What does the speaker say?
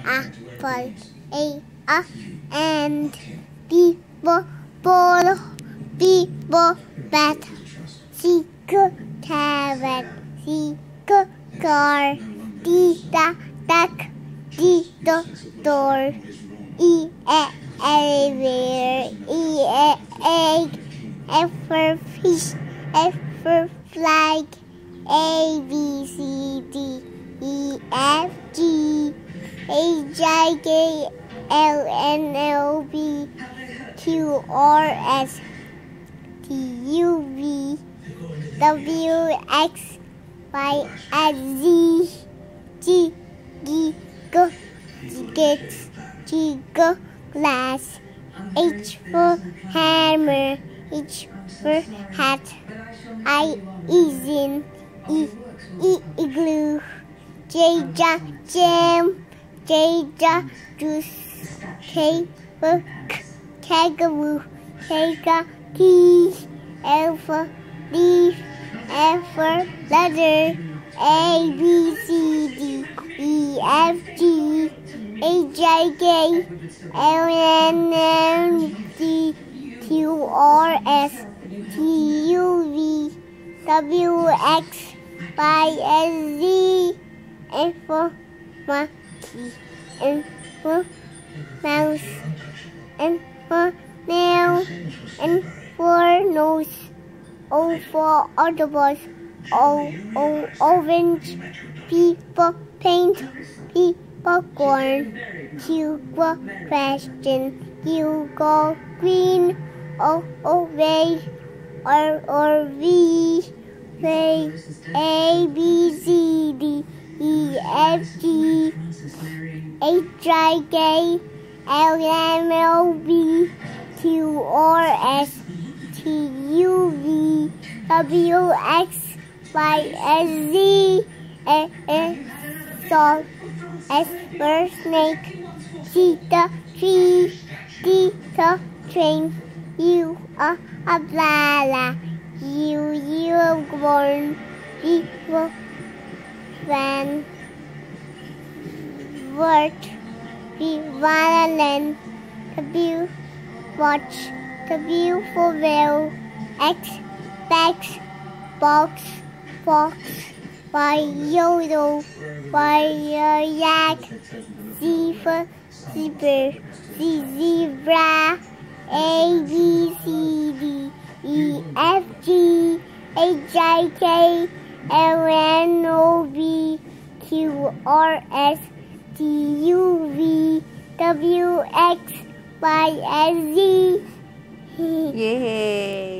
apple, A and B for ball, B for bat, C carrot, C car, D duck, D door, E elevator, E egg, F for fish, F for flag, A B C D E F G H I K L N L B Q R S T U V W X Y Z G G G glass, H for hammer, H for hat, I in igloo, J jam, J juice, K for kangaroo, K key, L for leaf, F for leather, A B C D E F G H I K L N M D Q R S T U V W X Y Z, N for monkey, N for mouse, N for nail, N for nose, O for octopus, O orange, P for paint, P for corn, Q for question, U for green, O ray, or V, A B C D E F G H I K L M N O Q R S T U V W X Y S Z S for snake, T tree, D train, U umbrella, U unicorn, V for van, word, V violin, W watch, W for wheel, X bags, box, fox, Y yodel, Y yak, Z for zebra, Z zebra, A B C D E F G H I K L N O B Q R S T U V W X Y S Z. Yay!